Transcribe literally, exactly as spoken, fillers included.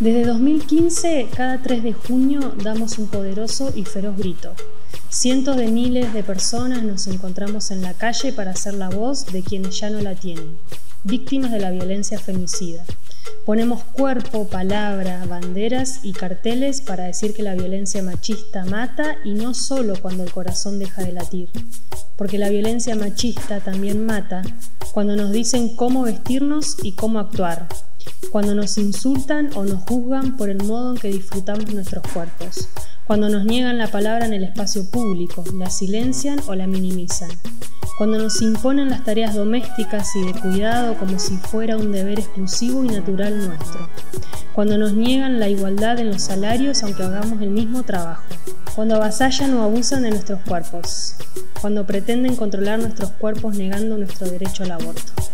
Desde dos mil quince, cada tres de junio damos un poderoso y feroz grito. Cientos de miles de personas nos encontramos en la calle para hacer la voz de quienes ya no la tienen, víctimas de la violencia femicida. Ponemos cuerpo, palabra, banderas y carteles para decir que la violencia machista mata, y no solo cuando el corazón deja de latir, porque la violencia machista también mata cuando nos dicen cómo vestirnos y cómo actuar, cuando nos insultan o nos juzgan por el modo en que disfrutamos nuestros cuerpos, cuando nos niegan la palabra en el espacio público, la silencian o la minimizan, cuando nos imponen las tareas domésticas y de cuidado como si fuera un deber exclusivo y natural nuestro, cuando nos niegan la igualdad en los salarios aunque hagamos el mismo trabajo, cuando avasallan o abusan de nuestros cuerpos, cuando pretenden controlar nuestros cuerpos negando nuestro derecho al aborto.